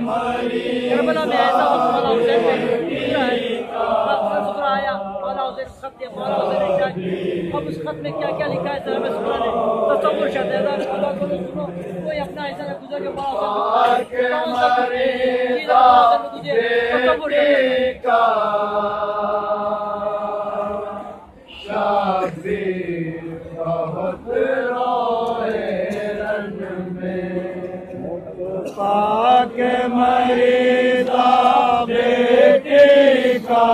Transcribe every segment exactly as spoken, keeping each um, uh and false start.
Karbala में ऐसा वक्त मौला हुसैन पे गुजरा है, गुजरा आया मौला हुसैन खत दिया, मौला हुसैन ने क्या किया, अब उस खत में क्या क्या लिखा है जरा हमें सुनाने। तसव्वुर शहजादा खुदा को सुनो, कोई अपना ऐसा न गुजर के मौला हुसैन तुझे तसव्वुर का शाबीर बहुत रोए रन में, पाक मरीदा बेटी का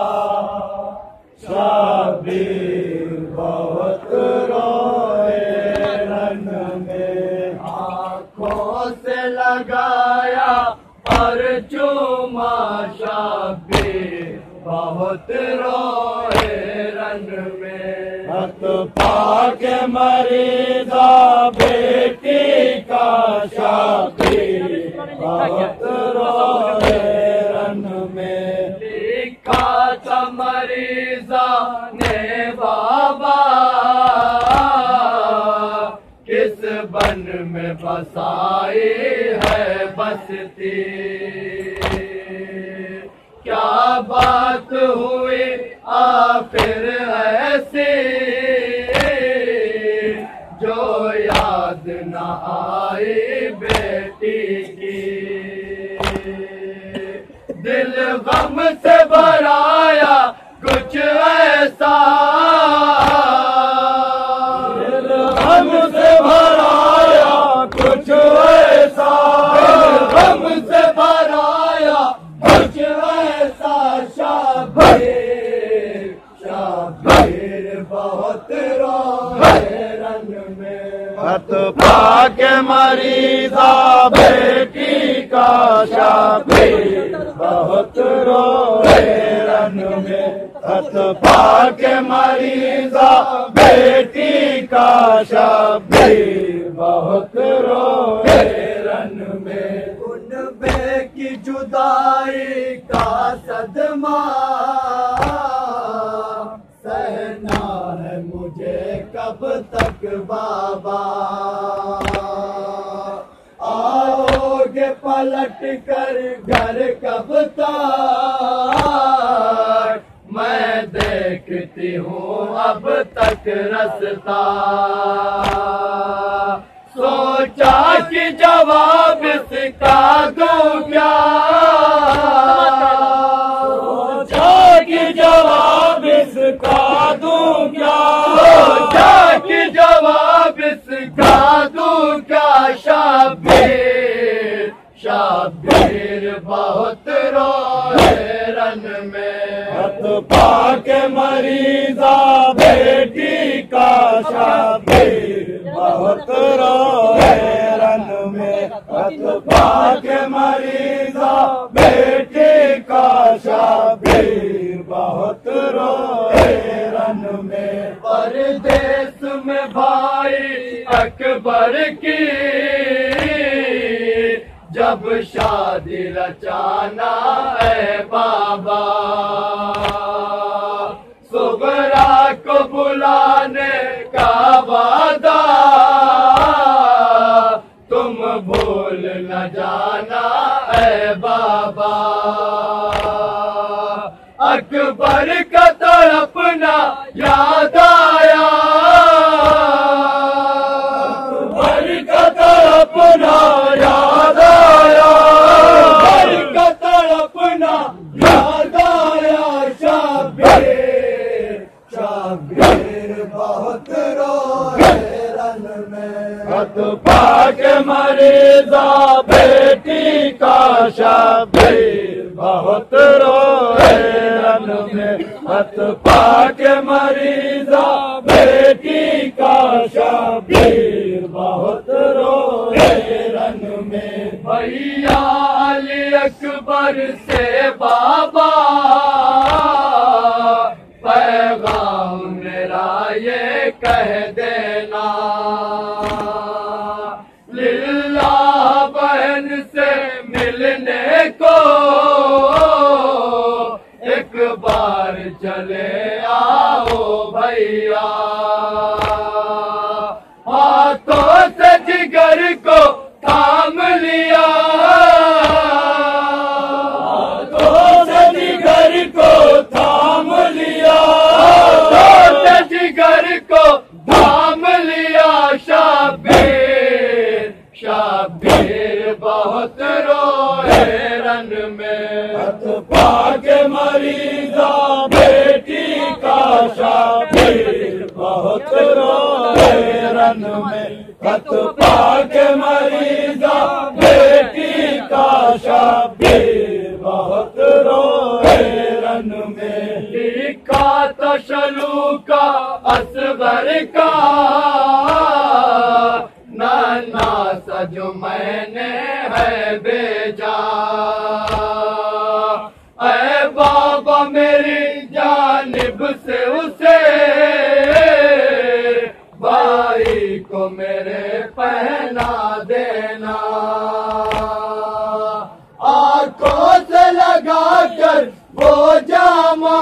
शाबीर बहुत रोए रन में, आँखों से लगाया और चूमा शाबीर बहुत रोए रन में, हत पाक मरीदा बेटी का शाबीर बहुत रोए रन में, लिखा था मरीजा ने बाबा किस बन में बसाई है बसती, क्या बात हुई आखिर ऐसी जो याद न आई बेटी की, दिल गम से भराया कुछ ऐसा, दिल गम से भराया कुछ ऐसा, दिल गम से भराया कुछ ऐसा, शाबीर शाबीर बहुत रोए रन में, हत पाक मरीदा बेटी का शाबीर बहुत रोए रन में, हत पाक मरीदा बेटी का शाबीर बहुत रोए रन में, उन बे की जुदाई का सदमा सहना है मुझे कब तक बाबा, आओगे पलट कर घर कब तक, मैं देखती हूँ अब तक रास्ता, सोचा कि जवाब इसका दूं क्या, सोचा कि जवाब इसका दूं क्या, सोचा कि जवाब इसका दूं क्या, शाबीर शाबीर बहुत रोए रन में, हत पाक मरीदा बेटी का शाबीर बहुत रोए रन में, हत पाक मरीदा बेटी का शाबीर बहुत रोए रन में, परदेस में भाई अकबर की जब शादी रचाना है बाबा, सुगरा को बुलाने का वादा तुम भूल न जाना है बाबा, अकबर का तड़पना याद आया, अकबर का तड़पना याद आया, अकबर का तड़पना याद आया, शाबीर शाबीर बहुत रोए रन में, हत पाक मरीदा बेटी का शाबीर बहुत रोए रन में, हत पाक मरीदा बेटी का शाबीर बहुत रोए रन में, भैया अली अकबर से बाबा पैगाम मेरा ये कह देना, लिल्लाह बहन से मिलने को एक बार चले आओ भैया, हाथों से जिगर को थाम लिया, शब्बीर बहुत रोए रन में। हथ पाके मरीजा बेटी का शब्बीर बहुत रोए रन में। हथ पाके मरीजा बेटी का शब्बीर बहुत रोए रन में। लिखा तो शलू का असगर का नाना सा जो मैंने है भेजा। ऐ बाबा मेरी जानिब से उसे भाई को मेरे पहना देना। आंखों से लगा कर वो जामा,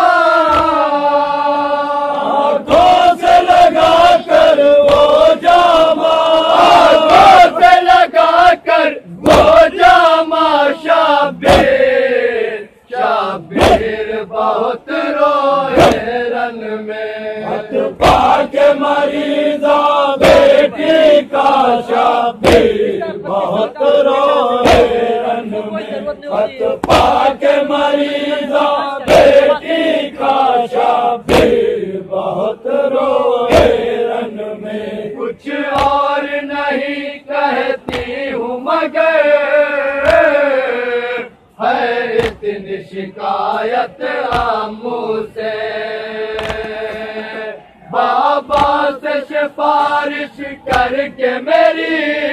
आंखों से लगा कर वो जामा, आंखों से लगा कर वो जामा। शब्बीर शब्बीर बहुत रोए रन में। हथ पाके मरीजा बेटी का शब्बीर बहुत रोए रन में। हथ पाके मरीजा बेटी का शब्बीर बहुत रोए रन में। कुछ और नहीं कहती हूँ मगर है इतनी शिकायत आमू से। बाबा से सिफारिश करके मेरी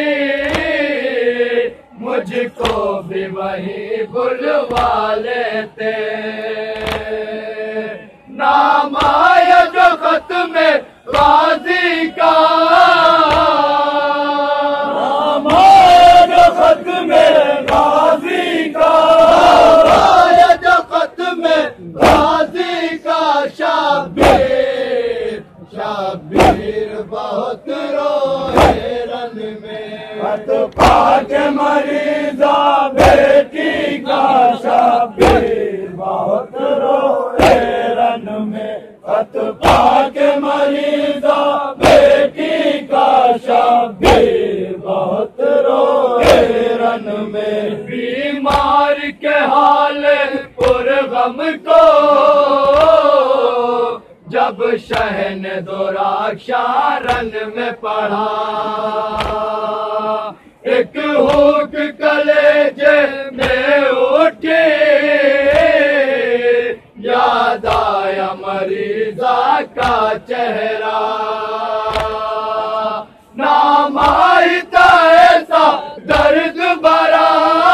मुझको भी वही बुलवा लेते। नाम आया जो खत में गाजी का, नाम आया जो खत में गाजी का, आया जो खत में गाजी का। शब्बीर शब्बीर बहुत रोए रन में। हथ पाके मरीजा बेटी का शब्बीर बहुत रोए रन में। हथ पाके मरीजा बेटी का शब्बीर बहुत रोए रन में। बीमार के हाल पुरगम को जब शहन दो राक्षारन में पढ़ा। एक हुक कलेजे में उठी याद आया मरीजा का चेहरा। नाम आईता ऐसा दर्द भरा,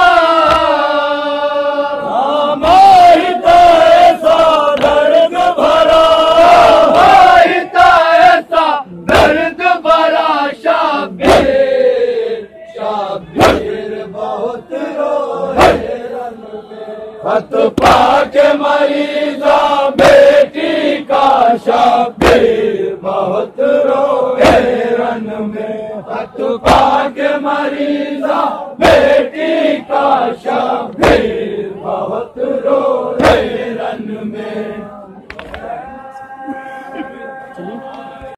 नाम आईता ऐसा दर्द भरा, आईता ऐसा दर्द भरा। शब्बीर शब्बीर बहुत रोए रन में। हथ पाके मरीजा बेटी का शब्बीर बहुत रोए रन में। हथ पाके मरीजा बेटी का शब्बीर बहुत रोए रन में।